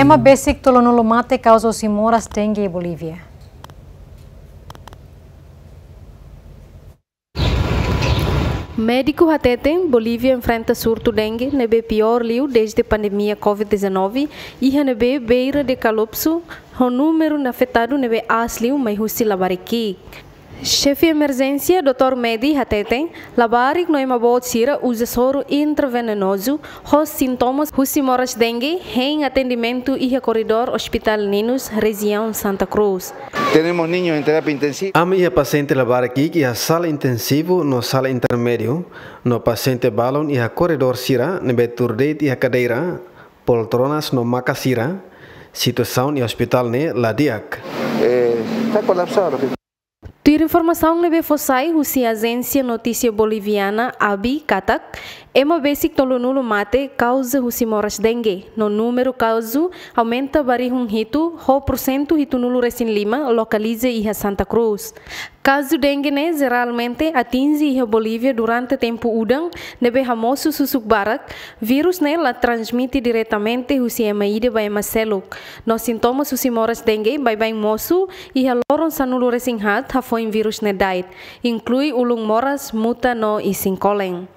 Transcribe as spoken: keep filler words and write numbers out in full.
Ema basic tolonulo mate causa simoras dengue em Bolívia. Médico Hateten, Bolívia enfrenta surto dengue, nebe pior liu desde a pandemia covid dezenove, e nebe beira de calopso, o número de afetado nebe asliu mai husi labariki. Chefe de emergência, doutor Medi Hateten, labarik no emabot sira usa soro intravenoso, os sintomas husi moras dengue, em atendimento e a corredor Hospital Ninos, região Santa Cruz. Temos niños em terapia intensiva. A minha paciente lavar aqui que a sala intensivo no sala intermédio, no paciente balon e a corredor sira, nebe turdeit e a cadeira, poltronas no maca sira, situação e hospital ne ladiak. Está colapsado. Ter informação leve fossai husi agência notícia boliviana Abi Katak, ema basic tolonulo mate causa husi moras dengue. No número causa aumenta bari um hito, ho porcento hito nulo recém lima localiza iha Santa Cruz. Caso dengue ne geralmente atinge iha Bolívia durante tempo udang, nebe hamoso susuk barak, vírus ne la transmite diretamente husi ema ide ba ema seluk. No sintomas husi moras dengue bai bai mosu iha loron sanulo recém hat ha foi vírus ne dait, inclui ulung moras muta no ising koleng.